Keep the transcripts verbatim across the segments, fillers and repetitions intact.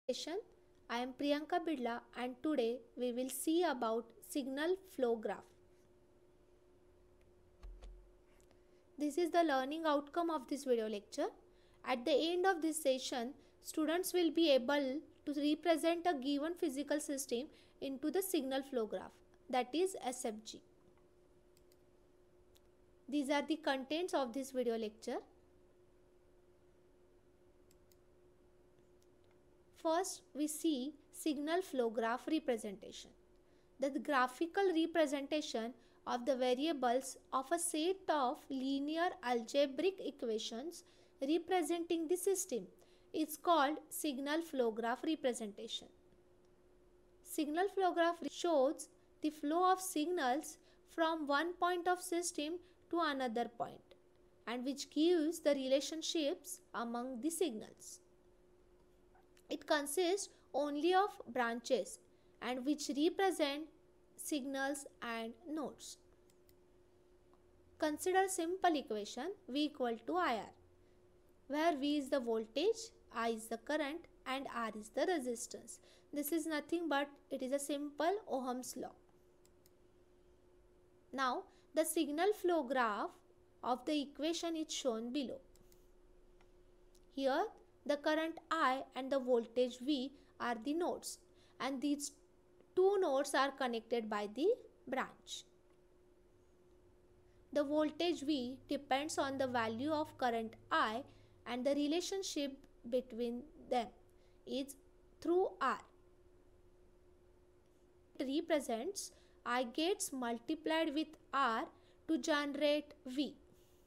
Session. I am Priyanka Bidla and today we will see about signal flow graph. This is the learning outcome of this video lecture. At the end of this session, students will be able to represent a given physical system into the signal flow graph, that is S F G. These are the contents of this video lecture. First, we see signal flow graph representation. The graphical representation of the variables of a set of linear algebraic equations representing the system is called signal flow graph representation. Signal flow graph shows the flow of signals from one point of system to another point and which gives the relationships among the signals. It consists only of branches and which represent signals and nodes. Consider simple equation V equal to I R, where V is the voltage, I is the current and R is the resistance. This is nothing but it is a simple Ohm's law. Now the signal flow graph of the equation is shown below. Here the current I and the voltage V are the nodes and these two nodes are connected by the branch. The voltage V depends on the value of current I and the relationship between them is through R. It represents I gets multiplied with R to generate V.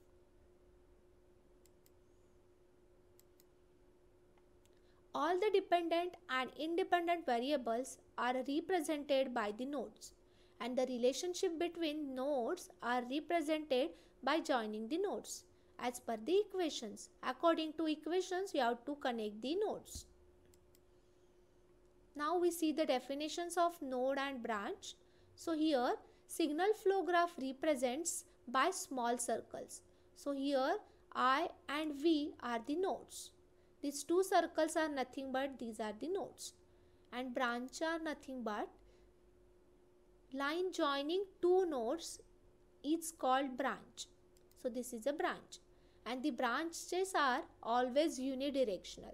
All the dependent and independent variables are represented by the nodes and the relationship between nodes are represented by joining the nodes as per the equations. According to equations, we have to connect the nodes. Now we see the definitions of node and branch. So here signal flow graph represents by small circles. So here I and V are the nodes. These two circles are nothing but these are the nodes and branch are nothing but line joining two nodes is called branch. So this is a branch and the branches are always unidirectional.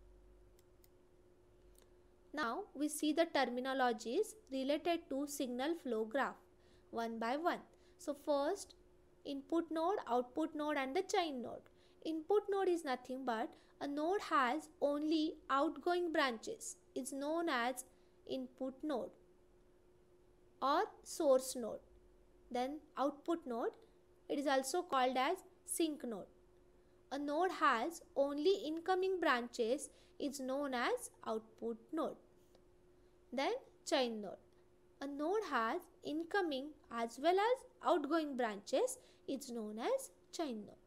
Now we see the terminologies related to signal flow graph one by one. So first, input node, output node and the chain node. Input node is nothing but a node has only outgoing branches. It's known as input node or source node. Then output node, it is also called as sink node. A node has only incoming branches is known as output node. Then chain node. A node has incoming as well as outgoing branches is known as chain node.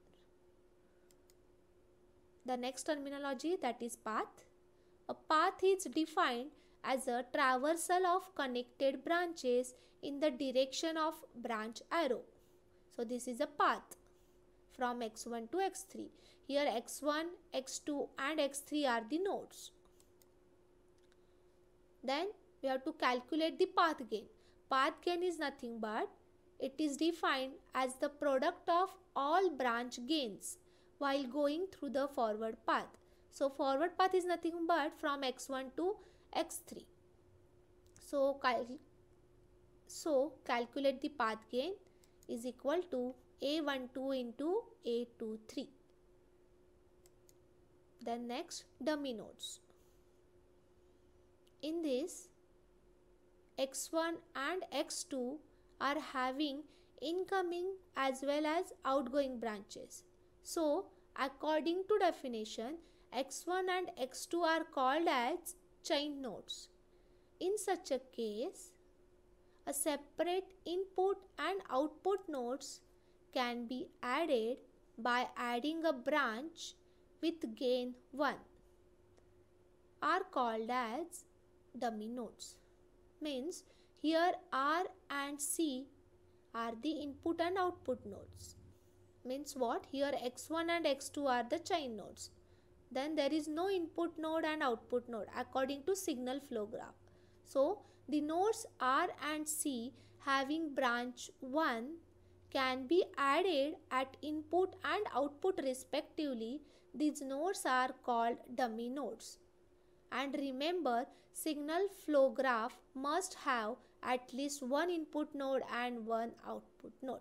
The next terminology, that is path. A path is defined as a traversal of connected branches in the direction of branch arrow. So this is a path from x one to x three. Here x one, x two and x three are the nodes. Then we have to calculate the path gain. Path gain is nothing but it is defined as the product of all branch gains while going through the forward path. So forward path is nothing but from x one to x three. So, cal so calculate the path gain is equal to A one two into A two three. Then next, dummy nodes. In this, x one and x two are having incoming as well as outgoing branches. So, according to definition, x one and x two are called as chain nodes. In such a case, a separate input and output nodes can be added by adding a branch with gain one, are called as dummy nodes. Means here R and C are the input and output nodes. Means what? Here x one and x two are the chain nodes. then there is no input node and output node according to signal flow graph. So the nodes R and C having branch one can be added at input and output respectively. These nodes are called dummy nodes. And remember, signal flow graph must have at least one input node and one output node.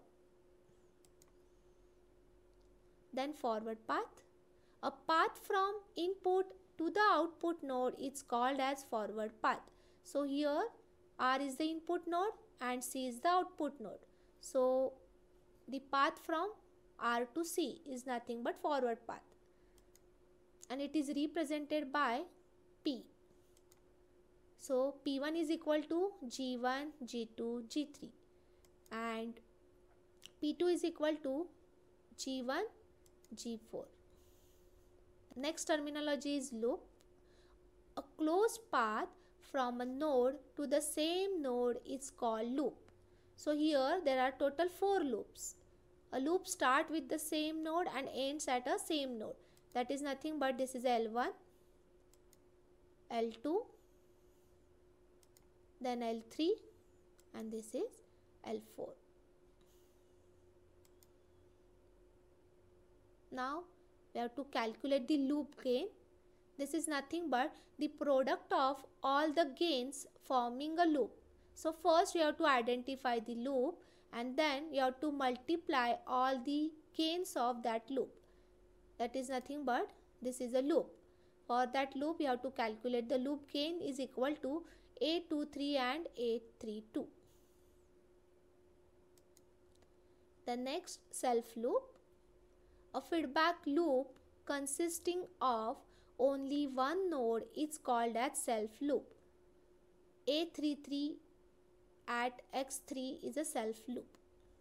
Then forward path. A path from input to the output node is called as forward path. So here R is the input node and C is the output node. So the path from R to C is nothing but forward path. And it is represented by P. So P one is equal to G one, G two, G three. And P two is equal to G one, G four. Next terminology is loop. A closed path from a node to the same node is called loop. So here there are total four loops. A loop starts with the same node and ends at a same node. That is nothing but this is L one, L two, then L three, and this is L four. Now we have to calculate the loop gain. This is nothing but the product of all the gains forming a loop. So first you have to identify the loop and then you have to multiply all the gains of that loop. That is nothing but this is a loop. For that loop you have to calculate the loop gain is equal to A twenty-three and A thirty-two. The next self loop. A feedback loop consisting of only one node is called as self loop. A thirty-three at x three is a self loop.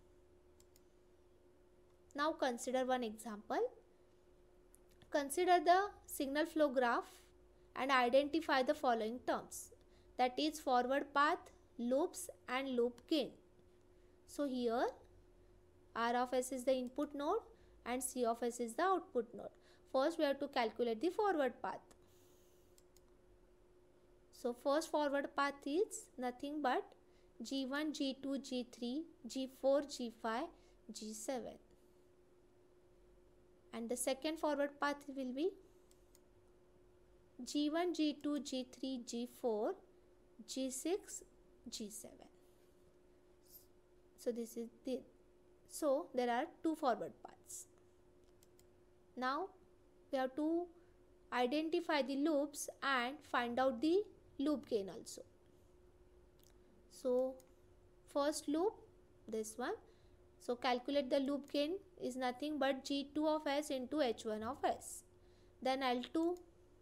Now consider one example. Consider the signal flow graph and identify the following terms. That is forward path, loops and loop gain. So here R of S is the input node and C of S is the output node. First we have to calculate the forward path. So first forward path is nothing but G one, G two, G three, G four, G five, G seven. And the second forward path will be G one, G two, G three, G four, G six, G seven. So this is the so there are two forward paths. Now we have to identify the loops and find out the loop gain also. So first loop, this one. So calculate the loop gain is nothing but G two of S into H one of S. Then L two.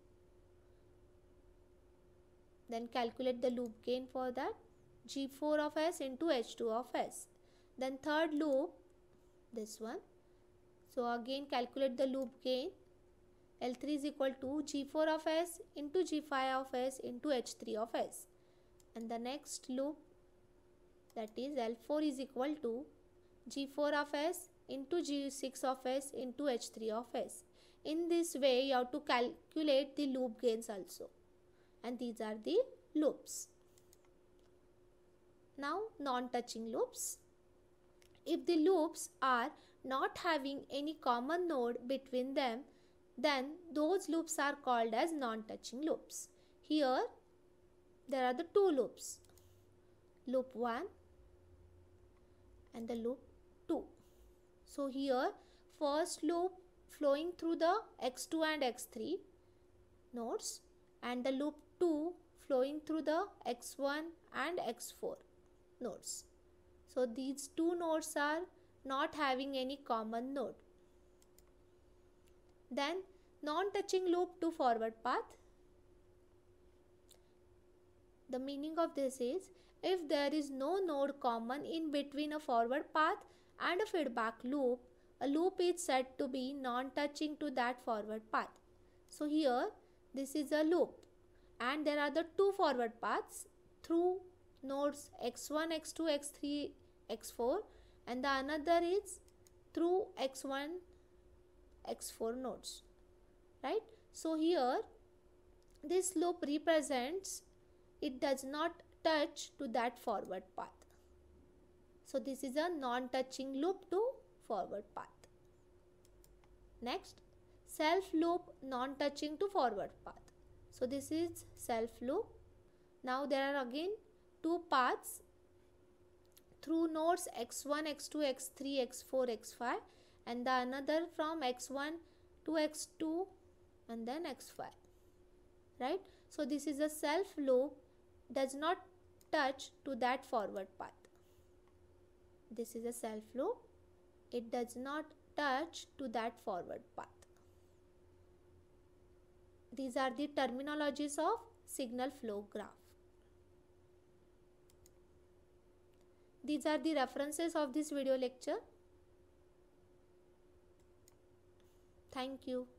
Then calculate the loop gain for that. G four of S into H two of S. Then third loop, this one. So again calculate the loop gain. L three is equal to G four of S into G five of S into H three of S. And the next loop, that is L four is equal to G four of S into G six of S into H three of S. In this way you have to calculate the loop gains also. And these are the loops. Now non-touching loops. If the loops are not having any common node between them, then those loops are called as non-touching loops. Here there are the two loops, loop one and the loop two. So here first loop flowing through the x two and x three nodes and the loop two flowing through the x one and x four nodes. So these two nodes are not having any common node. Then non-touching loop to forward path. The meaning of this is if there is no node common in between a forward path and a feedback loop, a loop is said to be non-touching to that forward path. So here this is a loop and there are the two forward paths through nodes x one, x two, x three, x four and the another is through x one, x four nodes, right? So here this loop represents it does not touch to that forward path. So this is a non-touching loop to forward path. Next, self loop non-touching to forward path. So this is self loop. Now there are again two paths through nodes x one, x two, x three, x four, x five, and the another from x one to x two and then x five. Right? So this is a self loop, does not touch to that forward path. This is a self loop, it does not touch to that forward path. These are the terminologies of signal flow graph. These are the references of this video lecture. Thank you.